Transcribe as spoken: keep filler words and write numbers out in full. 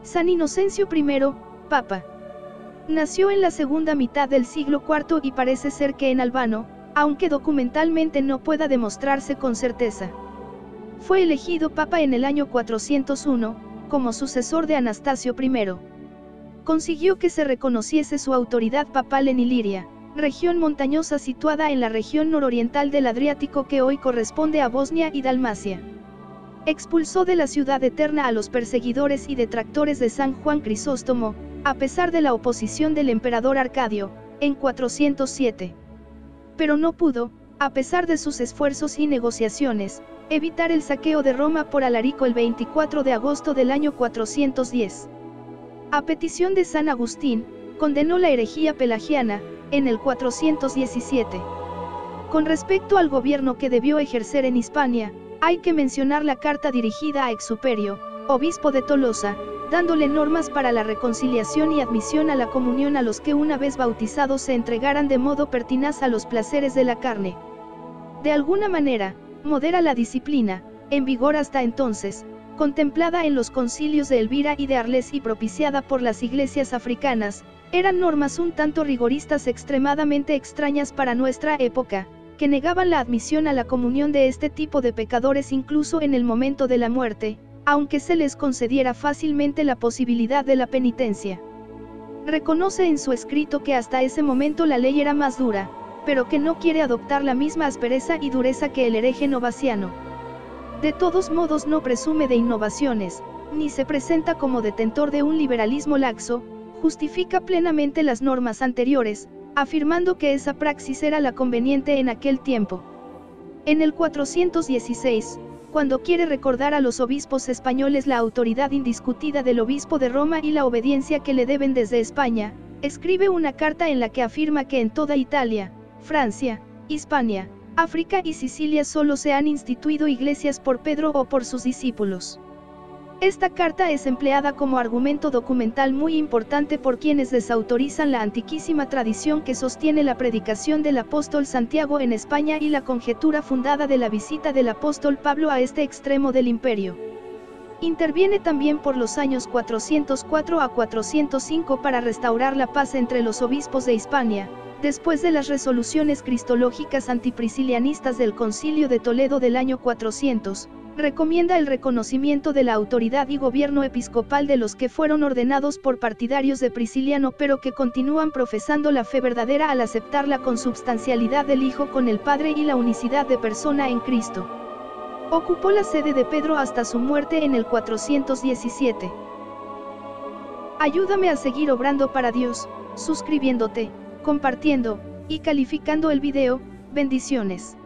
San Inocencio primero, Papa. Nació en la segunda mitad del siglo cuarto y parece ser que en Albano, aunque documentalmente no pueda demostrarse con certeza. Fue elegido Papa en el año cuatrocientos uno, como sucesor de Anastasio primero. Consiguió que se reconociese su autoridad papal en Iliria, región montañosa situada en la región nororiental del Adriático que hoy corresponde a Bosnia y Dalmacia. Expulsó de la ciudad eterna a los perseguidores y detractores de San Juan Crisóstomo, a pesar de la oposición del emperador Arcadio, en cuatrocientos siete. Pero no pudo, a pesar de sus esfuerzos y negociaciones, evitar el saqueo de Roma por Alarico el veinticuatro de agosto del año cuatrocientos diez. A petición de San Agustín, condenó la herejía pelagiana, en el cuatrocientos diecisiete. Con respecto al gobierno que debió ejercer en Hispania, hay que mencionar la carta dirigida a Exuperio, obispo de Tolosa, dándole normas para la reconciliación y admisión a la comunión a los que una vez bautizados se entregaran de modo pertinaz a los placeres de la carne. De alguna manera, modera la disciplina, en vigor hasta entonces, contemplada en los concilios de Elvira y de Arles y propiciada por las iglesias africanas. Eran normas un tanto rigoristas extremadamente extrañas para nuestra época, que negaban la admisión a la comunión de este tipo de pecadores incluso en el momento de la muerte, aunque se les concediera fácilmente la posibilidad de la penitencia. Reconoce en su escrito que hasta ese momento la ley era más dura, pero que no quiere adoptar la misma aspereza y dureza que el hereje novaciano. De todos modos no presume de innovaciones, ni se presenta como detentor de un liberalismo laxo, justifica plenamente las normas anteriores, afirmando que esa praxis era la conveniente en aquel tiempo. En el cuatrocientos dieciséis, cuando quiere recordar a los obispos españoles la autoridad indiscutida del obispo de Roma y la obediencia que le deben desde España, escribe una carta en la que afirma que en toda Italia, Francia, Hispania, África y Sicilia solo se han instituido iglesias por Pedro o por sus discípulos. Esta carta es empleada como argumento documental muy importante por quienes desautorizan la antiquísima tradición que sostiene la predicación del apóstol Santiago en España y la conjetura fundada de la visita del apóstol Pablo a este extremo del imperio. Interviene también por los años cuatrocientos cuatro a cuatrocientos cinco para restaurar la paz entre los obispos de Hispania, después de las resoluciones cristológicas antipriscilianistas del Concilio de Toledo del año cuatrocientos. Recomienda el reconocimiento de la autoridad y gobierno episcopal de los que fueron ordenados por partidarios de Prisciliano pero que continúan profesando la fe verdadera al aceptar la consubstancialidad del Hijo con el Padre y la unicidad de persona en Cristo. Ocupó la sede de Pedro hasta su muerte en el cuatrocientos diecisiete. Ayúdame a seguir obrando para Dios, suscribiéndote, compartiendo, y calificando el video. Bendiciones.